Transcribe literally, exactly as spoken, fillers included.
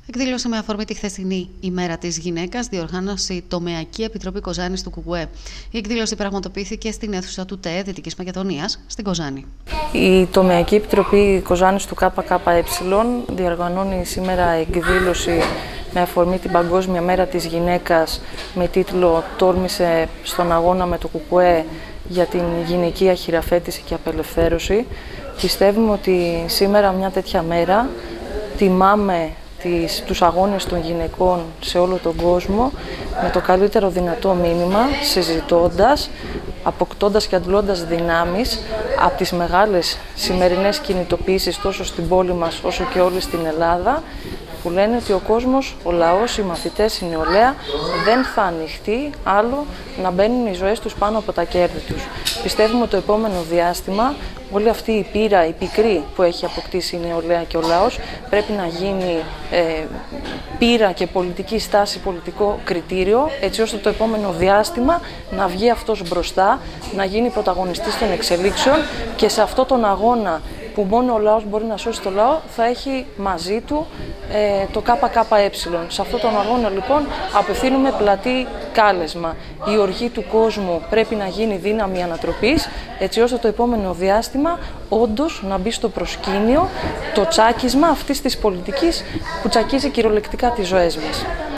Εκδήλωση με αφορμή τη χθεσινή ημέρα της γυναίκας, διοργάνωση Τομεακή Επιτροπή Κοζάνης του ΚΚΕ. Η εκδήλωση πραγματοποιήθηκε στην αίθουσα του ΤΕΕ Δυτικής Μακεδονίας, στην Κοζάνη. Η Τομεακή Επιτροπή Κοζάνης του ΚΚΕ διοργανώνει σήμερα εκδήλωση με αφορμή την Παγκόσμια Μέρα της Γυναίκας με τίτλο «Τόλμησε στον αγώνα με το ΚΚΕ για την γυναικεία χειραφέτηση και απελευθέρωση». Πιστεύουμε ότι σήμερα μια τέτοια μέρα τιμάμε τις, τους αγώνες των γυναικών σε όλο τον κόσμο με το καλύτερο δυνατό μήνυμα, συζητώντας, αποκτώντας και αντλώντας δυνάμεις από τις μεγάλες σημερινές κινητοποιήσεις τόσο στην πόλη μας όσο και όλη στην Ελλάδα, που λένε ότι ο κόσμος, ο λαός, οι μαθητές, η νεολαία δεν θα ανοιχτεί άλλο να μπαίνουν οι ζωές τους πάνω από τα κέρδη τους. Πιστεύουμε ότι το επόμενο διάστημα όλη αυτή η πείρα, η πικρή που έχει αποκτήσει η νεολαία και ο λαός πρέπει να γίνει ε, πείρα και πολιτική στάση, πολιτικό κριτήριο, έτσι ώστε το επόμενο διάστημα να βγει αυτός μπροστά, να γίνει πρωταγωνιστής των εξελίξεων και σε αυτόν τον αγώνα που μόνο ο λαός μπορεί να σώσει το λαό, θα έχει μαζί του ε, το ΚΚΕ. Σε αυτόν τον αγώνα λοιπόν απευθύνουμε πλατή κάλεσμα. Η οργή του κόσμου πρέπει να γίνει δύναμη ανατροπής, έτσι ώστε το επόμενο διάστημα όντως να μπει στο προσκήνιο το τσάκισμα αυτής της πολιτικής που τσακίζει κυριολεκτικά τις ζωές μας.